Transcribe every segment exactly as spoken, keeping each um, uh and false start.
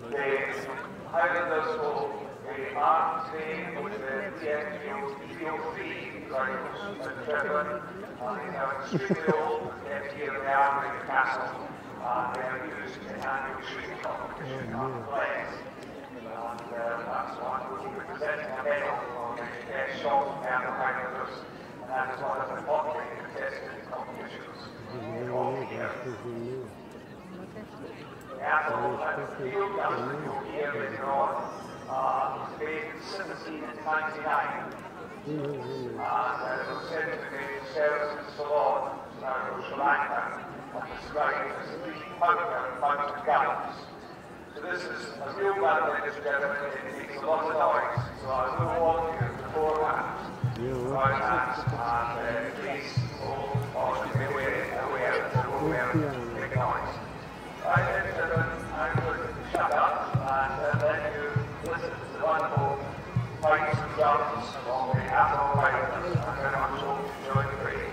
The Highlanders will be armed team with the P S field three very much driven. They have extremely old here around Blair Castle. They are used in annual shooting competition on plays. And that's one we'll be presenting a medal for their shot down the Highlanders. And that is one of the hotly contested competitions of the year. The Atholl field government will be here later on. Uh, it's made in seventeen ninety-nine. And uh, it was sent to the service in Ceylon, uh, Sri Lanka, and described as three pounder mountain guns. So this is a real gun, ladies and gentlemen. It makes a lot of noise. So I will warn you beforehand about that. And uh, please all also be aware, aware that there will be big noise. Right, ladies and gentlemen, I'm going to shut up and uh, let you listen to the wonderful fights and drums along the Atholl Highlanders. I very much hope you enjoy the parade.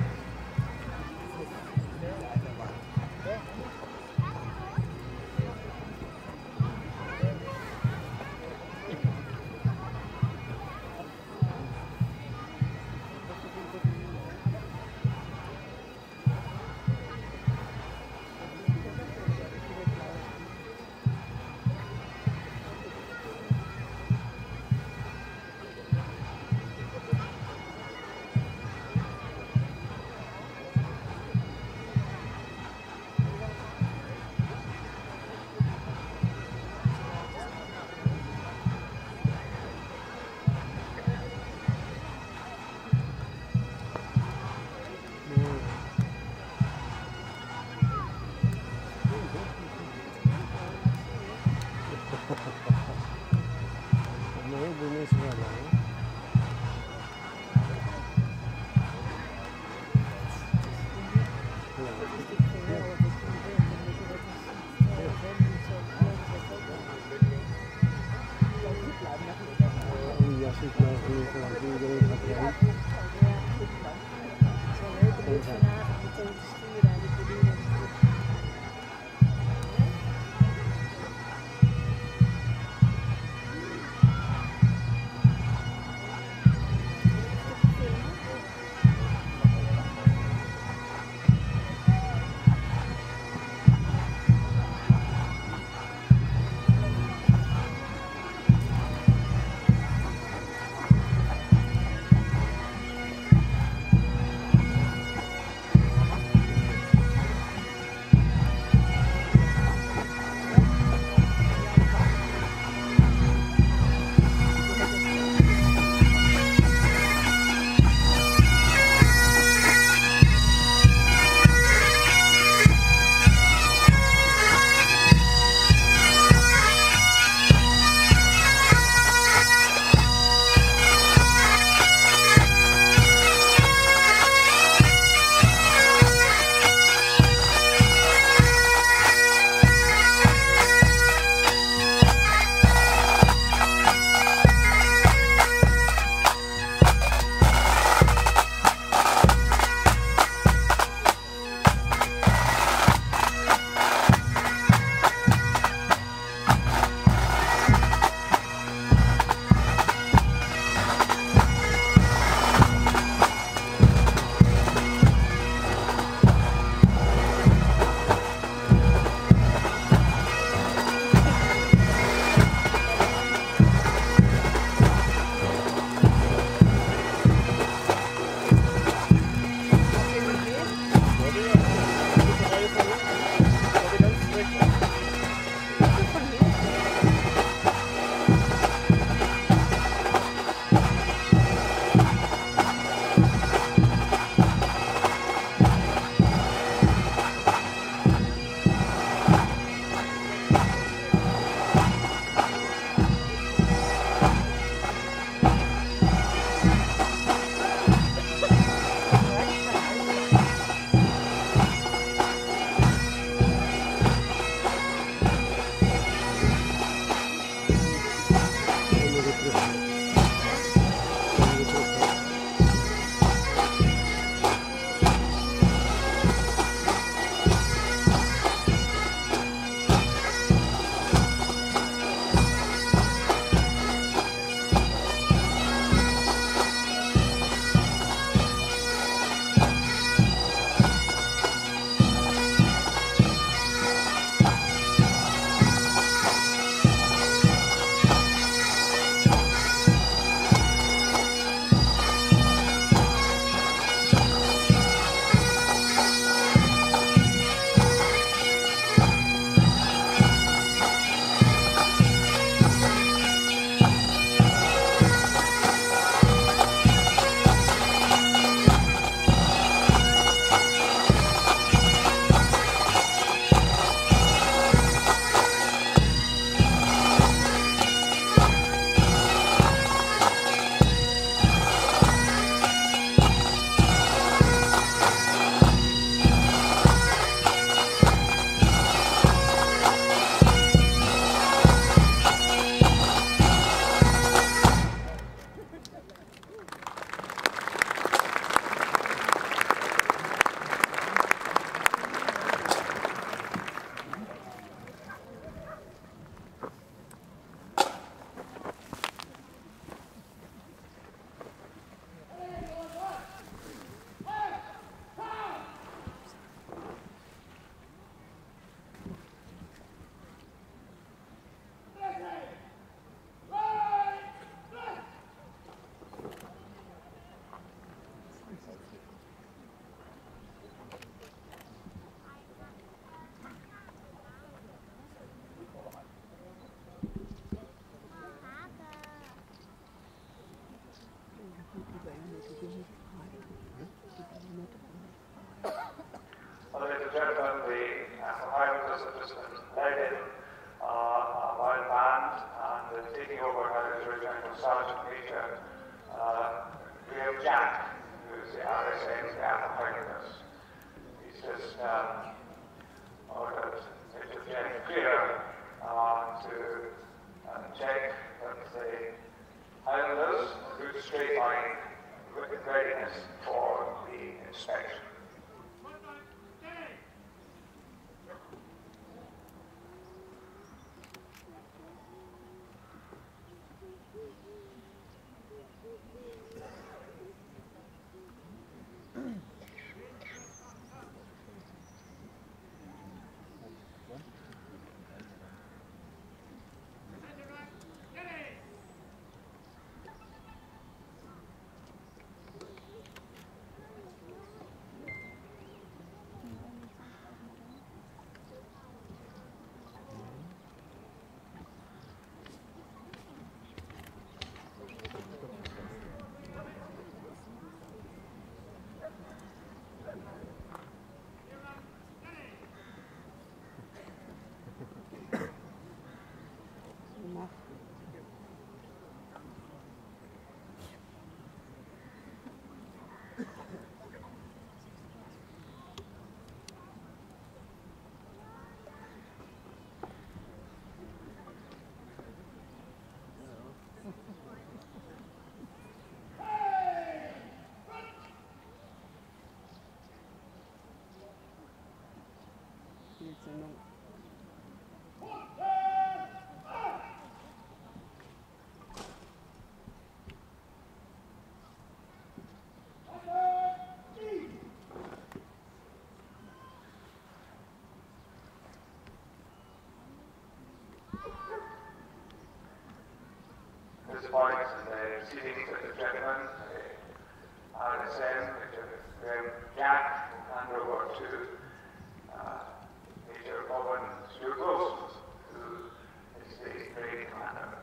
points in the proceedings of the gentlemen, the R S M, Major Jack, and over to uh, Major Owen Stugos, who is the parade commander.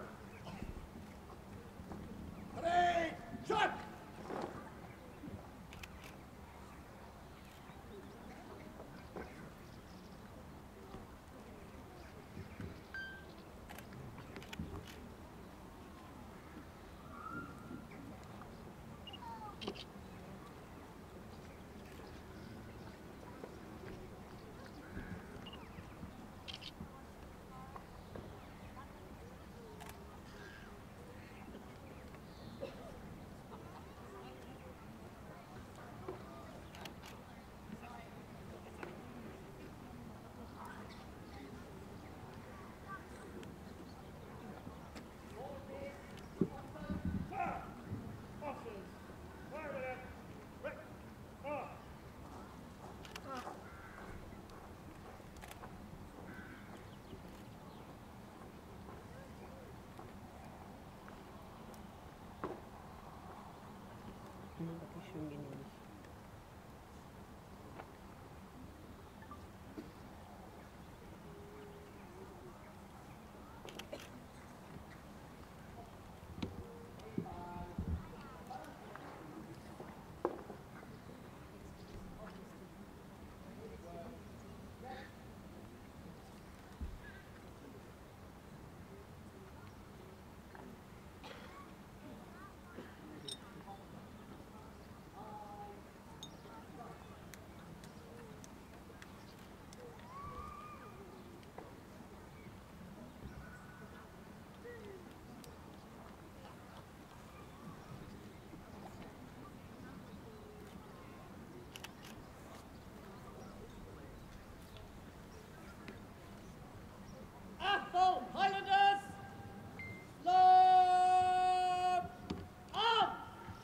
Parade! Shot! Schön genehmigt. Atholl Highlanders! Load! Arms!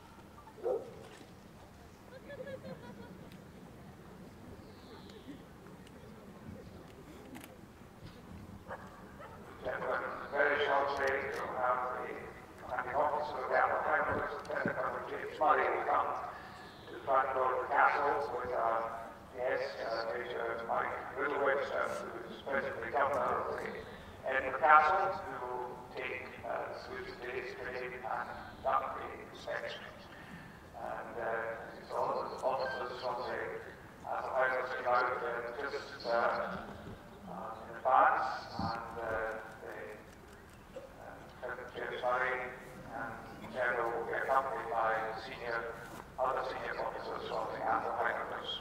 Gentlemen, very shortly to have the commanding officer of the Atholl Highlanders, Lieutenant Colonel James Murray, will come to the front door of the castle with our guest, uh, Major Mike Littlewebster, who is presently governor of the Edinburgh Castle, who will take uh, the salute of today's parade and conduct the inspection. And uh, it's all of the officers from the Atholl Highlanders came out uh, just uh, uh, in advance, and uh, the uh, James Murray and General will be accompanied by senior, other senior officers from the Atholl Highlanders.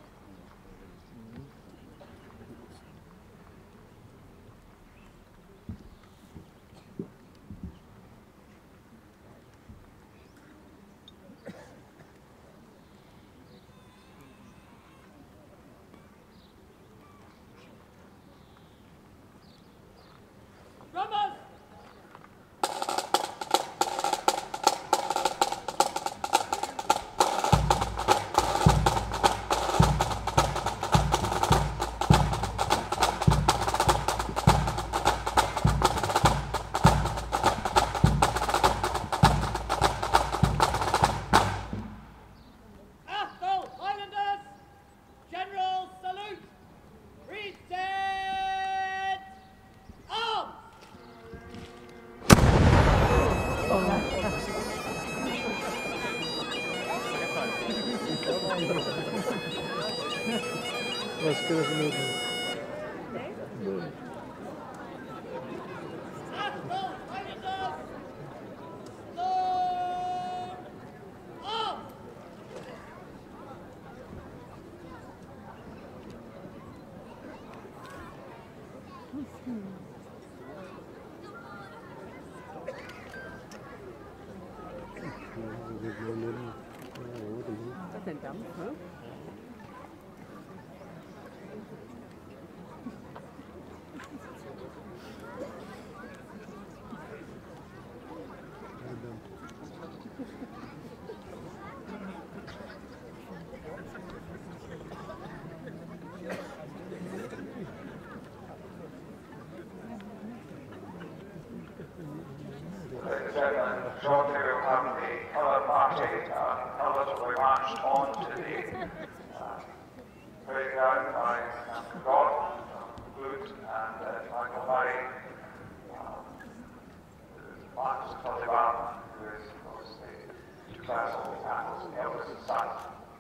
Drummers! Atholl Highlanders! General salute! Present arms! Was que das mesmo. Atholl Highlanders! Load! Arms! Das sind Dampf, ne? Ladies and gentlemen, shortly we'll have the colour party. Uh, colours will be marched on to the uh, playground by Mister God, Flute, and uh, Michael Murray, uh, Marcus Taliban, who is, of course, the Castle Atholl's eldest son.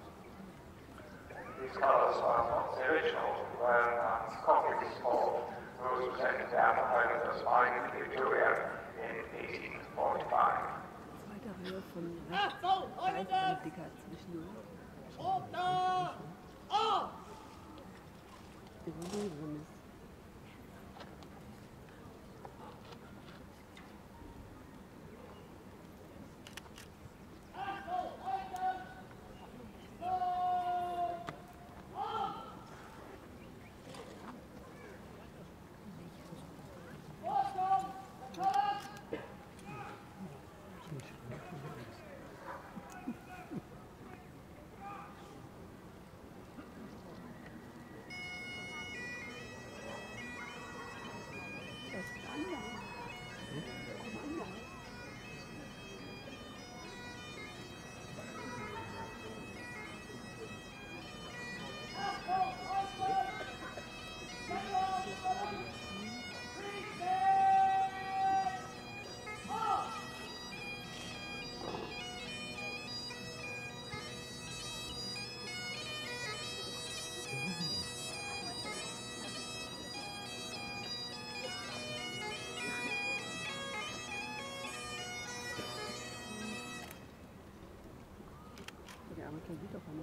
These colours are not the original, were uh, copies of those presented to Atholl Highlanders by Victoria in eighteen forty-five. Zweiter Reihe von Atholl rechts Highlanders! dicker zwischendurch. Order! Arms! Der Bewegung drin ist. Atholl Highlanders! Load! Arms! Welcome! Colours! Das ist anders. Komm anders. Atholl Highlanders! General salute! Retake! Arms! Der arme Kerl sieht doch mal.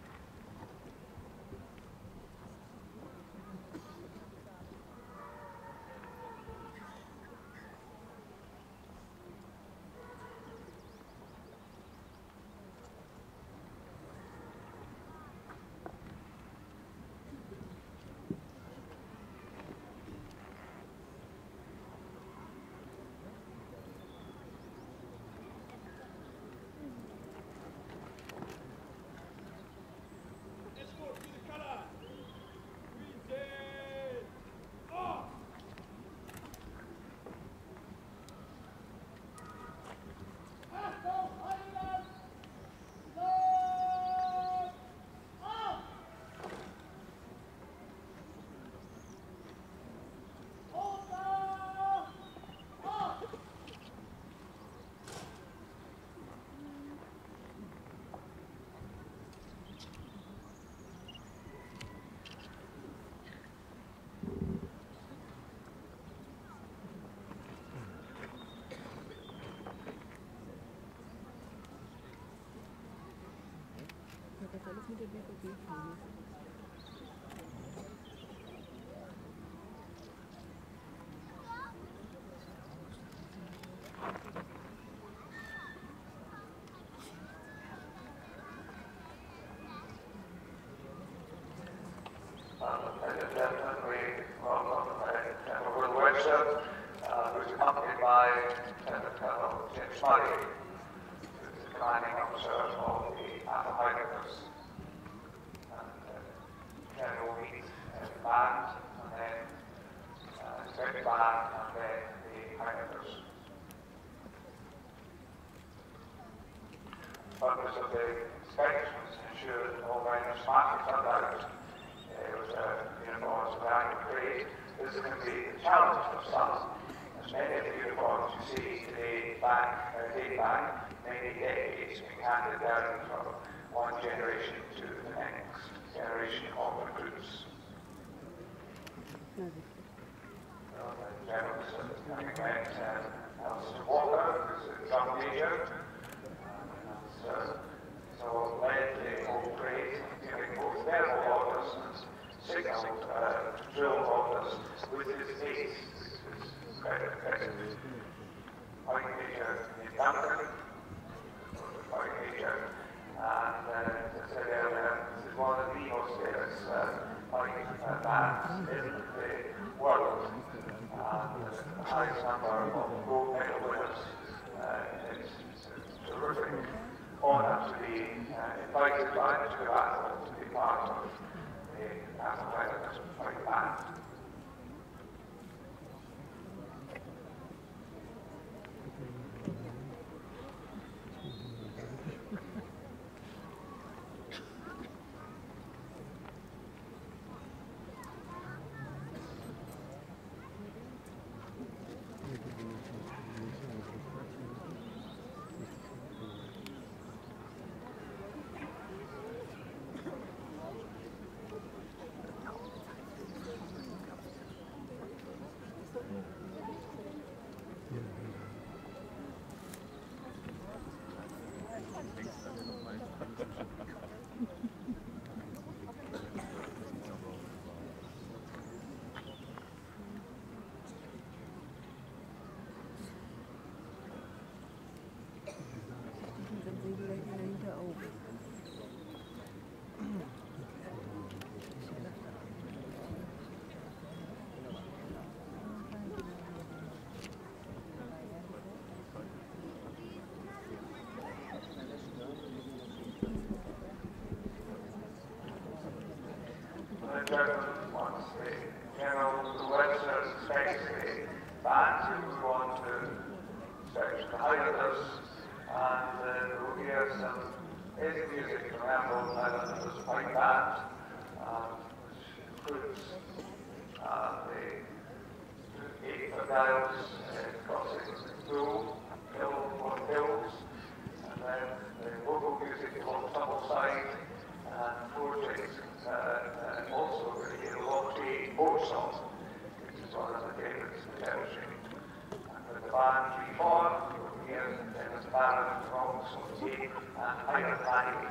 Escort to the colour! Retake! Arms! Atholl Highlanders! Load! Arms! Order! Arms! Hat das alles mit der B V B-Fliege? Ladies and gentlemen, we welcome General Will Webster, uh, who is accompanied by Lieutenant Colonel James Murray, who is the commanding officer of the Atholl Highlanders. And uh, General will meet uh, the band, and then uh, the second band, and then the Highlanders. The purpose of the inspection was to ensure that all miners smartly turned out. It was a uniforms of annual grade. This can be a challenge for some, as many of the uniforms you see today back, uh, date back many decades, being handed down from one generation to the next generation of recruits. Na, siehst Well, the general is coming back, uh, Alistair Walker, who's a drum major. Uh, so led the whole parade, giving both verbal orders and signalled uh, drill orders with his face, which is quite impressive. Point Major Duncan, Point Major, and uh, as I said earlier, this is one of the most famous uh, point uh, bands in the world, and the highest number of gold medal winners. Uh, it's, it's a terrific honour to be uh, invited by Mister Atholl to be part of the Atholl Highlanders Point Band. gentlemen, once the general Webster expects the band to move on to inspect the Highlanders, and uh, we'll hear some basic music from Atholl Highlanders Pipe Band, um, which includes uh, the eight dials uh, crossing through hill on hills, and then the vocal music called Double Side, and poetry, uh, and also the Lochte boat song, which is one of the favourites of the territory. And when the band reform, we'll hear Dennis Barron, Rongs, Tape, and Highland Valley.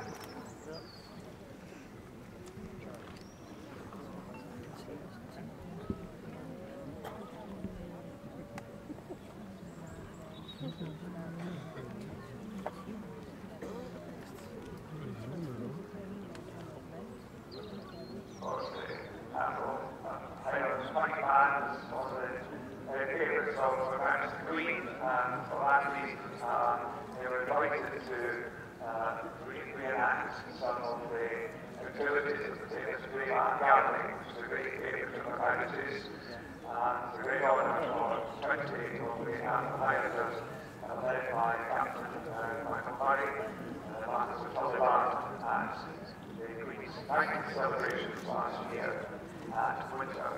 Celebrations last year at winter.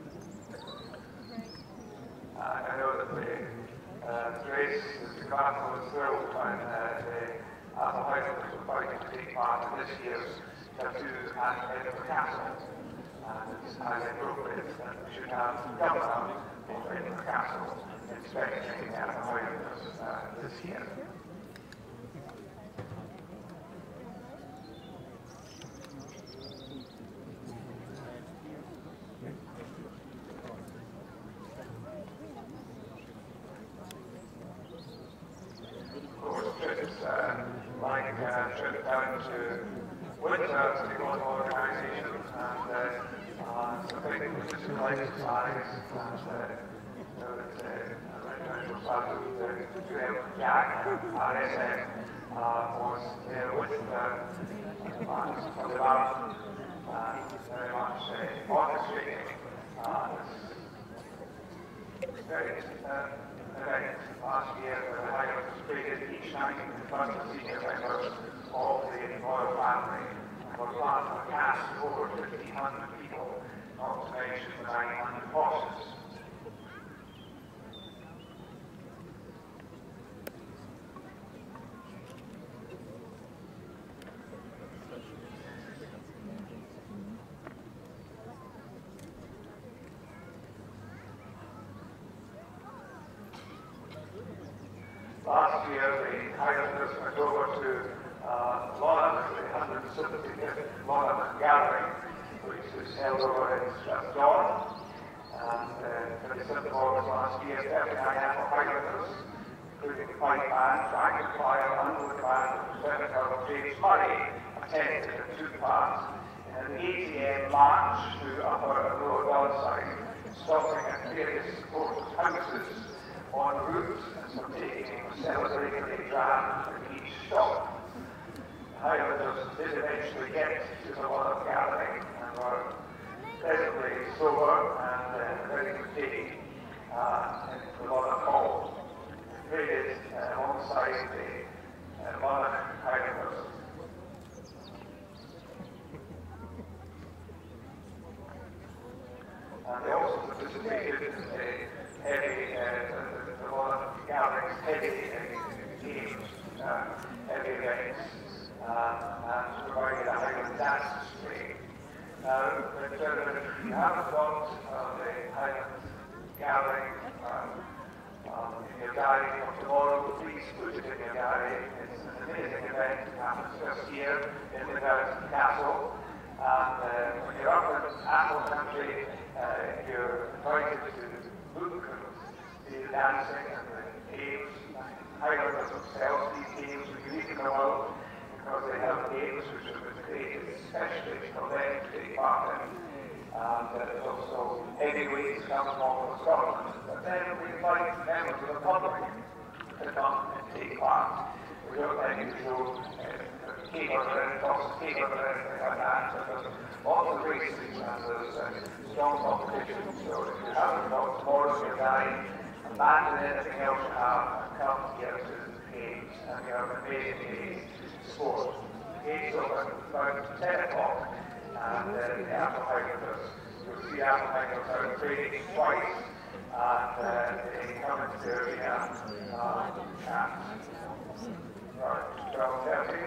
Uh, I know that the uh, Grace, the Castle was thrilled when uh, the Atholl Highlanders were fighting to take part in this year's tattoo at Blair Castle. And it's highly appropriate that we should have governor of Blair Castle inspecting the Atholl Highlanders uh, this year. Jack, R S N, uh, was there with the bands of the band, and very much uh, orchestrating uh, this very uh, event last year where the Highlanders played each night in front of senior members of the royal family, and were part of a cast of over fifteen hundred people, not to mention the nine hundred horses. Last year, the Highlanders went over to uh, Monaghan, the one hundred seventieth Monaghan Gathering, which is held over in Strathdawn. And uh, twenty-seventh of August last year, thirty-nine Atholl Highlanders, including the pipe band, dragon choir, and the band of Senator James Murray, attended and took part in an eight A M march through Upper and Lower Wellside, stopping at various supporters' houses en route and partaking of celebratory dram at each stop. The Highlanders did eventually get to the Monaghan Gathering and were pleasantly sober and uh, very good day uh, in the Monaghan Hall. They traded uh, alongside the uh, Monaghan Highlanders. And they also participated in the heavy, uh, the, the Monaghan Gathering's heavy uh, games, uh, heavy events, uh, and provided a Highland dance display. Now, but, uh, if you haven't got uh, the Highland Gathering um, um, in your diary for tomorrow, please put it in your diary. It's an amazing event. It happens first year in the Blair Castle. And uh, when you're up in Atholl country, uh, you're invited to look and see the dancing and the games. Highlanders themselves, these games are unique in the world because they have games which have been created especially for them to take part in. And uh, there's also heavyweights come from all over Scotland. But then we invite members of the public to come and take part. We don't like to show uh, keeper and toss keeper and everything like that. So there's lots of races and there's uh, strong competition. So if you haven't got tomorrow your day, abandon anything else you have and come here to the games. And we have an amazing games sport. Games open about ten o'clock and uh, the Atholl Highlanders. You'll see Atholl Highlanders out training twice. And uh, they come into the arena uh, at twelve thirty.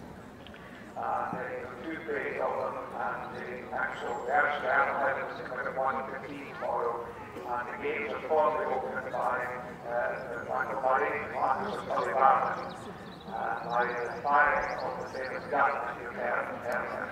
Uh, there are two grades of them, and the actual Atholl Highlanders come at one fifteen tomorrow. And the games are formally opened by uh, Michael Murray, Marcus and Billy Barman, and by the firing of the famous gun that you heard earlier.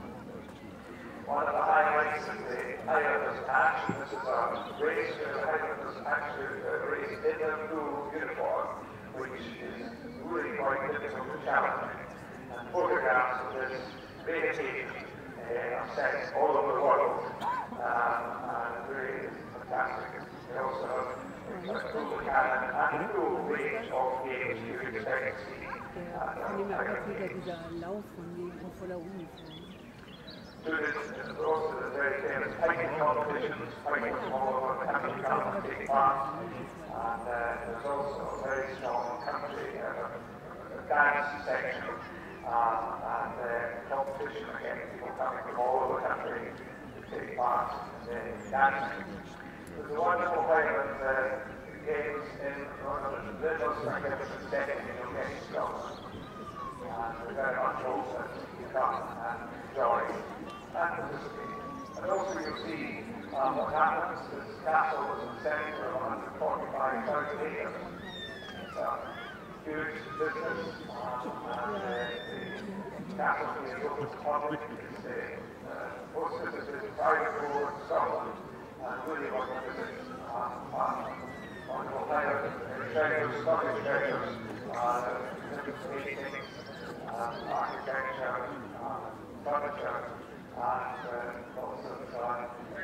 One of the highlights of the Highlanders action, this is a race where the Highlanders actually uh, race in their full uniform, which is really quite difficult to challenge. And photographs of this great occasion uh, are sent all over the world, um, and it's really fantastic. They also have a full cannon and a full range of games you expect to see. Der nehme auch wieder dieser Lauf von dem voller Uniform. Students and also the very famous hiking competitions, hiking from all over the country come and take part. And uh, there's also a very strong country uh, dance section um, and uh, competition again, people coming from all over the country to take part in dancing. There's a wonderful Highland uh, games in one of the little magnificent setting in your next school. And we very much hope that you come and enjoy and participate. And also you'll see um, what happens. This castle was in the centre of one hundred forty-five thousand acres. It's a huge business, um, and uh, the castle is open to the public. It's uh, uh, most of it is private board Scotland, and really want to visit um, um, wonderful Highland treasures, Scottish treasures, uh, paintings, um, architecture, um, furniture, and uh, also some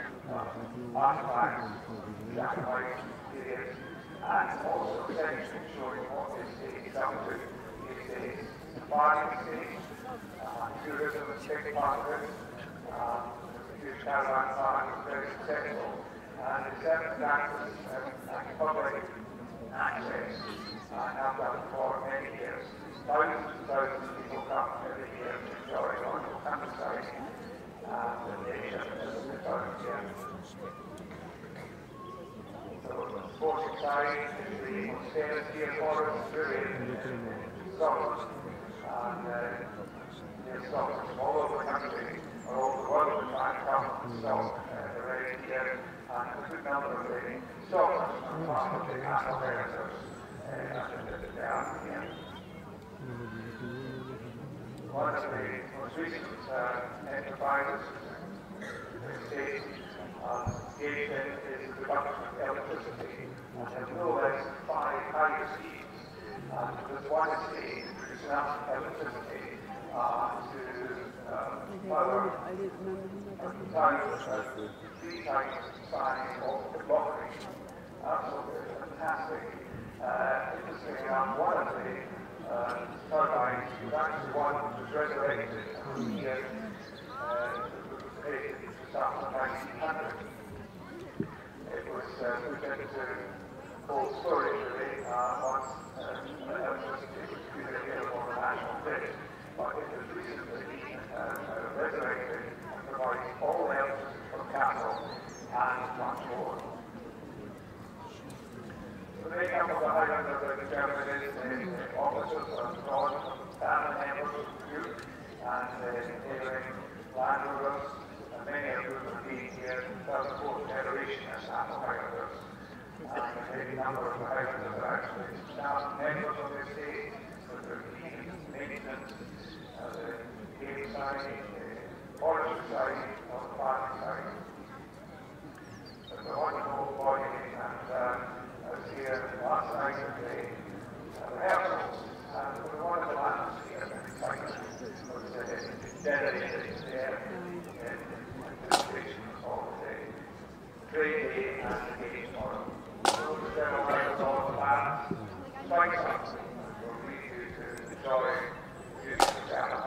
uh, artifacts, black and white periods, and also essentially showing what this stage up to these days. The farming stage, uh, tourism is a big part of it. Um, there's a huge caravan park, it's very successful, and the circumstances and public access uh, have done for many years. Thousands and thousands of people come every year to enjoy on the countryside. Uh, the nation is returned here. So the sporting side is the famous deer forest, really in Scotland. And uh, deer Scotland from all over the country, or all over the world, in fact, come to Scotland. Uh, they're very deer, and a good number of the Scotland are part of the Atholl Highlanders. Uh, down here. One of the most recent uh, enterprises in the state uh, engaged in is the production of electricity. And there's no less than five hydro schemes. Uh, there's one state producing enough electricity uh, to uh, power the town uh, three times the size of the lottery. Absolutely fantastic. Uh, interestingly enough, one of the Uh, turbines was actually one that was resurrected here, uh, it was created in the start of nineteen hundred. It was uh, put into cold storage really uh, once uh, electricity was really available on the national grid, but it was recently uh, uh, resurrected and provides all the electricity from Castle and much more. The makeup of the Highlanders are determined is the officers are drawn from family members of the youth and the neighbouring landowners, and many of whom have been here in the third and fourth generation as Atholl Highlanders. And a great number of the Highlanders are actually staff members of the estate, with their keeping, maintenance, uh, the game side, the forestry side, or the farming side. There's a wonderful body and uh, I was here last night at the uh, rehearsals, and there was a wonderful atmosphere and excitement. It was uh, dedicated there in anticipation of the great day and the game tomorrow. Those are several members of the band, strike something will lead you to enjoy the music of the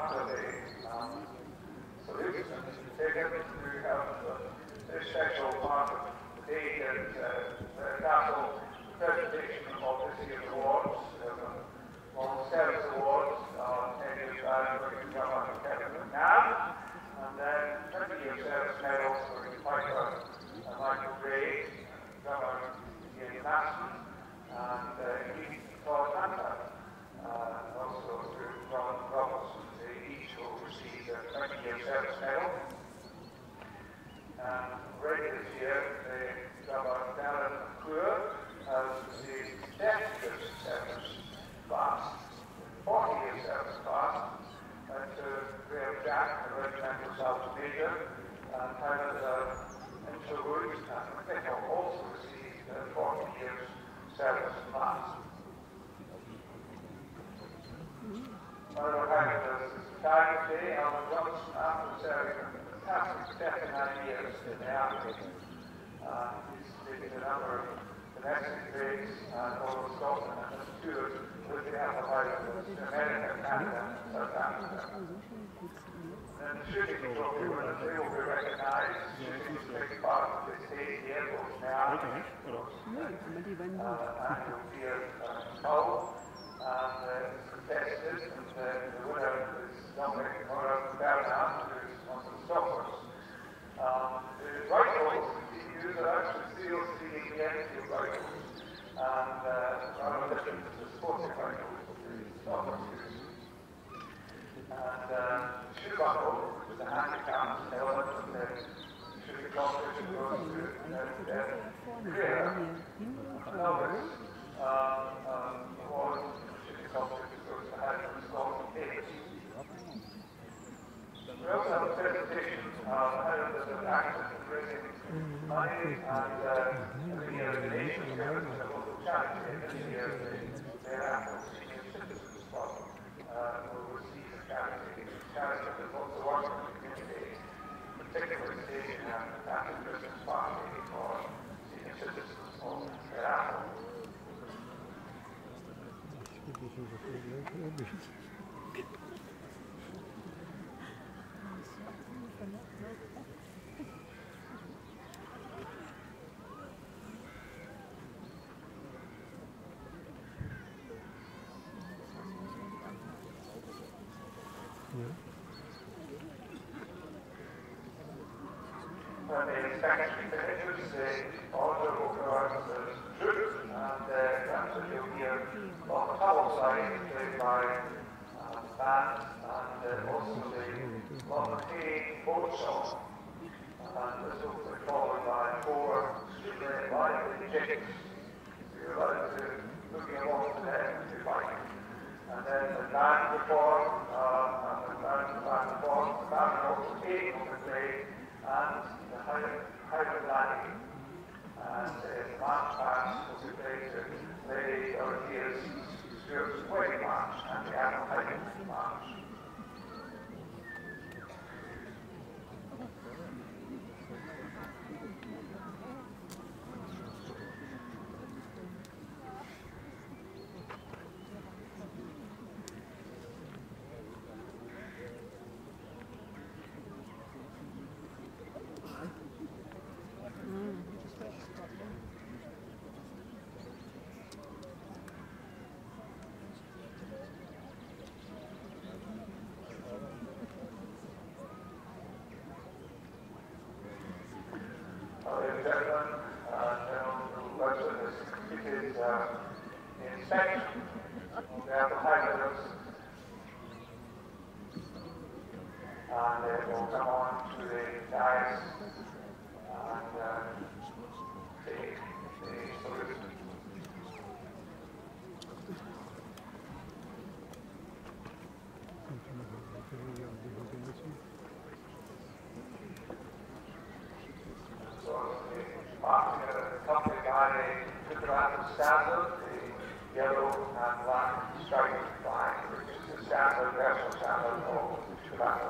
after the um, salute and taken to have a very special part of the day at uh, Blair Castle, presentation of this year's awards, uh, all service awards, uh, ten years back, we're going to come on Kevin McNabb, and then twenty year service medals, we're going to fight for uh, Michael Gray, Governor Ian Masson, and uh, Keith Todd Hunter, uh, also to Ron Robertson. They each will receive a twenty year service medal. And already this year, the Governor Darren McClure has received ten years service class, forty year service class, and to Graham Jack, the Regimental Sergeant Major, and Tyler Interwood, and McNichol also received uh, forty years service class. Atholl Highlanders is retired today. Alan Johnson, after serving a fantastic thirty-nine years in the Army, uh, he's taken a number of domestic breaks and all of Scotland and has toured with the Atholl Highlanders in America, Canada, and South Africa. And the shooting trophy winners, they will be recognised. Shooting is a big part of this day, the airport in the Army. Uh, annual year in Hull, and uh, it's contested, and uh, the winner is Dominic Bernard, who is one of the stoppers. Um, the rifles continues are actually still seeing the empty rifles, and uh, are different to the sporting rifles the stoppers use. And uh, shoe buckle, which is a handicap element of the shooting competition, goes to uh, uh, Claire. Novice, um, um, award shooting competition goes to Highlanders Scotland eight. We also have a presentation of Highlanders of active in raising money and uh, every year the nation given to a local charity. This year the Blair Atholl Senior Citizens Club uh, will receive a charity. Charity that also works in the community, particularly staging a fantastic Christmas party for senior citizens of Blair Atholl. When the inspection finishes, the order will go out to the troops, and uh, that's what you'll hear on the Atholl side, played by uh, the band, and uh, also the Long Hay boat song. And this will be followed by four extremely lively jigs. So you're allowed to looking along to them if you like. And then the band perform, uh, and the band, the band performs, the band also eight on the play, and the Highland Landing. And uh, the march pass will be played to Lady Dorothea's Stuart's wedding march and the Atholl Highlanders march. Ladies and gentlemen, uh, Webster has completed uh, the inspection of the Atholl Highlanders, and it will come on to the dais and uh, take the salute. Accompanied by a diplomatic standard, the yellow and black striped flag, which is the standard, national standard of tobacco.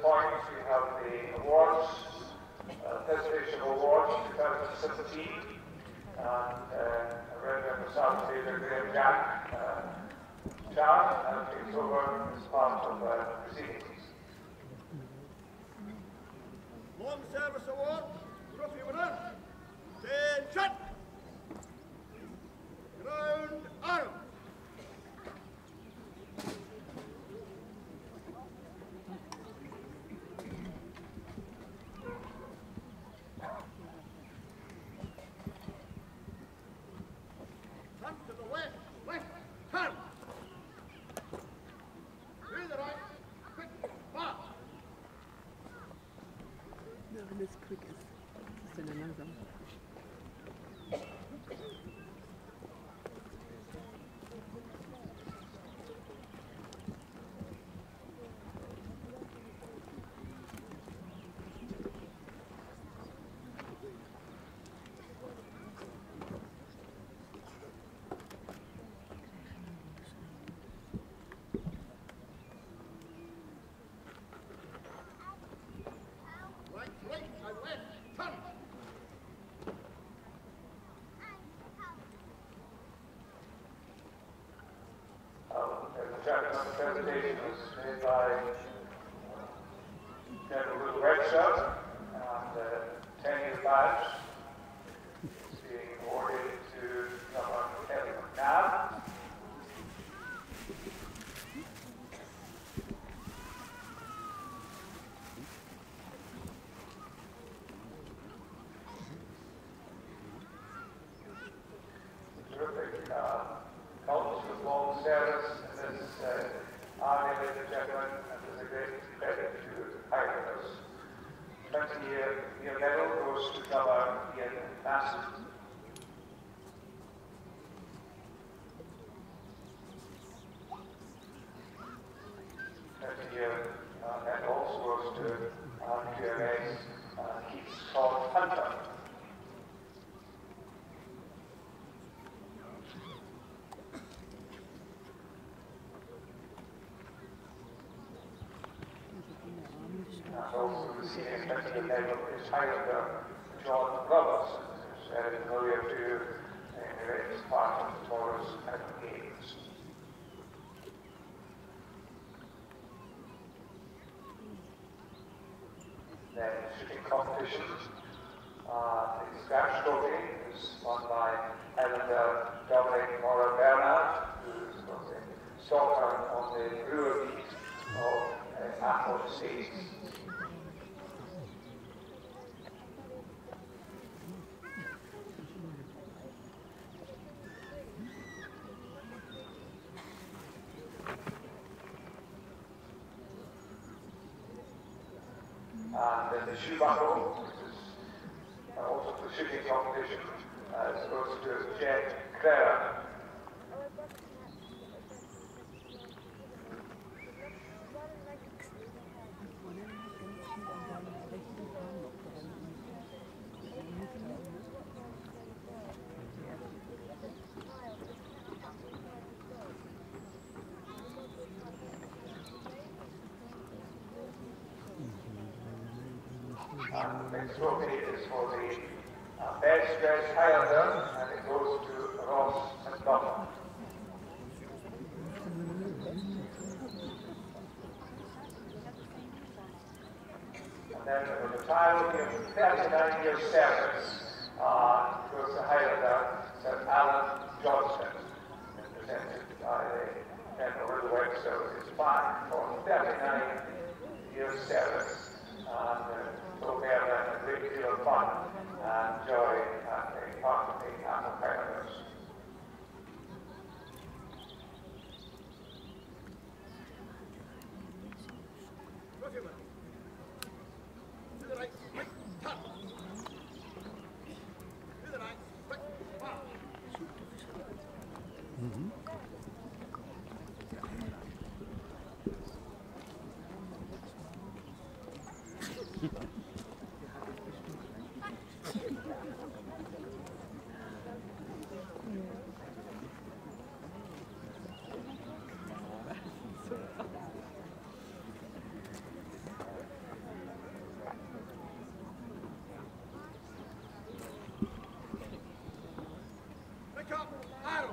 point, we have the awards, uh, Presidential Awards twenty seventeen, and uh, a Red Representative, Graham Jack, uh, Charles, and takes over as part of uh, proceedings. Long Service Award, trophy winner, attention! Ground arm. Turn to the left, left, turn. To the right, quick, fast. Ja, wenn es quick ist. Was ist denn dann langsam? Right, right, and left, turn. Um, the gentleman's presentation was made by General Will Redshaw, and uh, ten-year badge is being awarded to someone Kelly McNabb. Terrific uh, cults with long service in this uh, army, ladies and gentlemen, and there's a great credit to Highlanders. twenty-year year medal goes to Blair Castle. twenty-year uh, medal also goes to uh, Q M A's uh, Keith's Todd Hunter. And also receiving twenty-year medal is Highlander John Roberts, who's very familiar to you in the various part of the Taurus and Games. Then shooting competition. Uh, the scratch trophy is won by Highlander Dominic Mora Bernard, who's got the stalker on the brewer beat of uh, Atholl Highlanders. And then the shoe buckle, which is uh, also the shooting competition, uh, goes to Jen Clare. And the next trophy is for the uh, best dressed Highlander, and it goes to Ross McDonald. And then the retired of thirty-nine years service uh, goes to Highlander, Sir Alan Johnston, presented by the General Will Webster with his plaque for thirty-nine years service. And uh, so we have a great deal of fun and joy at the part of the Atholl Highlanders. To the right, quick, turn. To the right, quick, fast. up Atholl.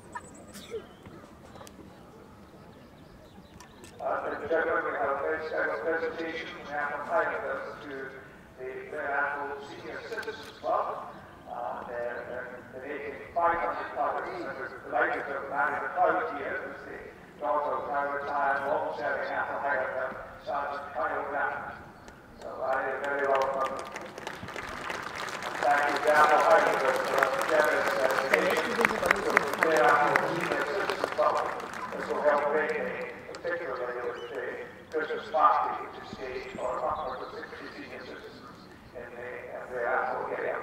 Uh, the gentlemen, we have a very special presentation from the Atholl Highlanders to the Blair Atholl Senior Citizens Club. Uh, they're, they're donating five hundred dollars, and we're delighted to have managed the crowd here as the daughter of now retired long-serving Atholl Highlander, Sergeant Kyle Grant. So I very welcome. Thank you, the Atholl Highlanders, for a generous uh, donation to the Blair Atholl Senior Citizens Club. This will help greatly, particularly with the Christmas party, which is staged for upwards of sixty senior citizens in the, in the Atholl area.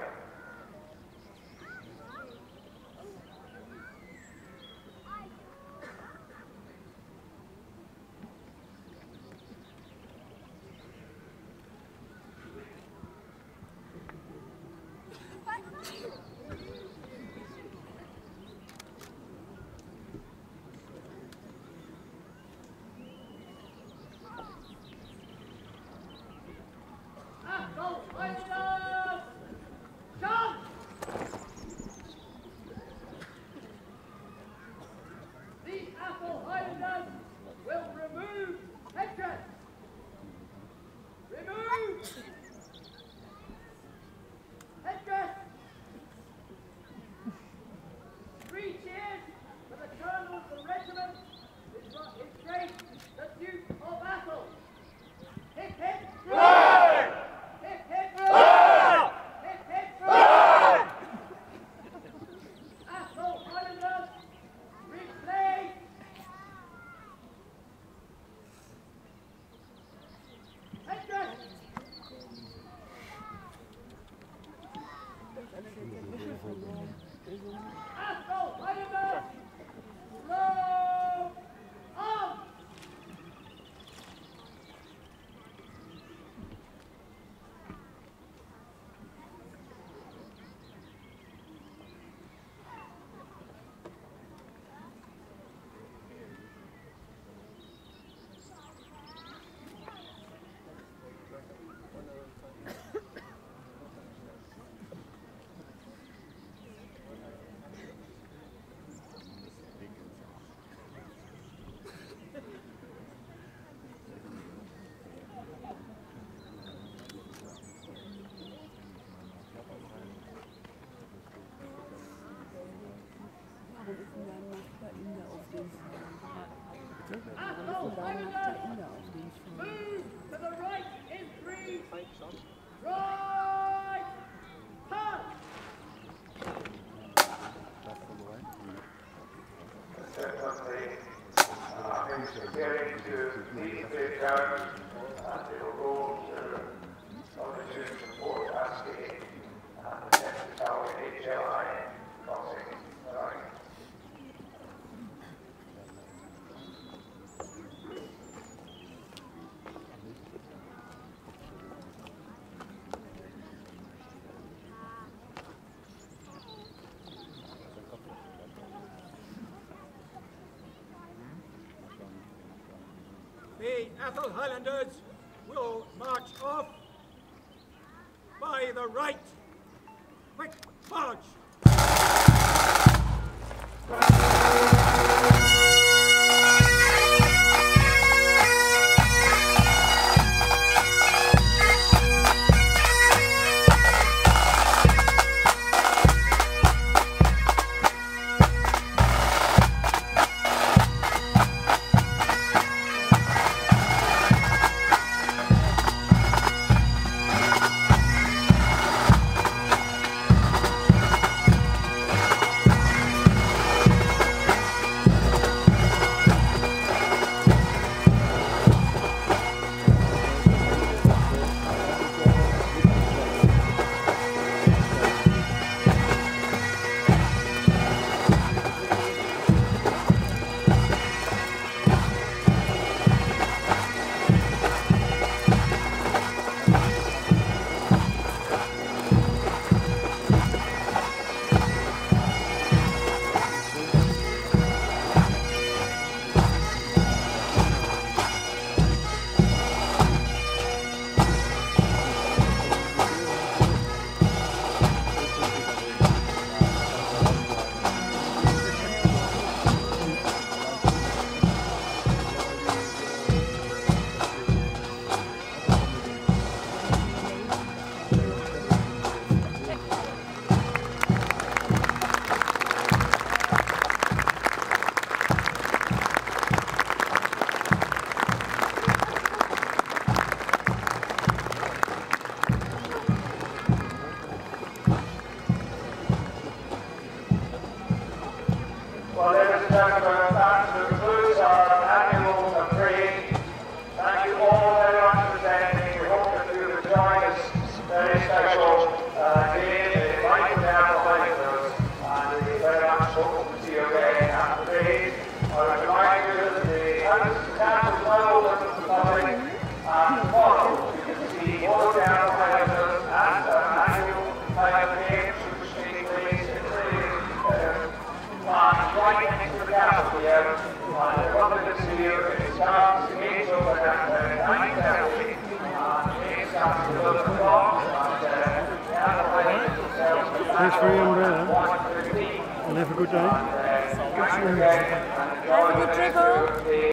Atholl Highlanders! Come! The Atholl Highlanders will remove headdress. Remove headdress. Three cheers for the Colonel of the regiment, His, His Grace, the Duke of Atholl. Hip hip! Hooray! Hip hip! Hooray! Hip hip! Hooray! Atholl Highlanders, replay! Headdress! Atholl Highlanders, slow on! Warum ist denn dein Nachbar Inder auf dem Fahren? Atholl Warum ist denn dein Nachbar Highlanders, Inder auf dem Fahren? move to the right in three. Right, turn. Certainly, uh, things preparing to leave the ground, and they will go to altitude support Ascii and then to Tower H L I crossing the line. The Atholl Highlanders will march off by the right. Quick march! follows, you can see all the Atholl Highlanders and uh, annual Highland Games which take place in the uh, right next to the castle here. Uh, the run of this year it starts, the gates open at uh, nine thirty. Uh, the game starts at eleven o'clock. And uh, the Atholl Highlanders themselves will Thanks for your umbrella. one fifteen. And have a good day. And uh, you can get and enjoy Have a good the trip, rest of the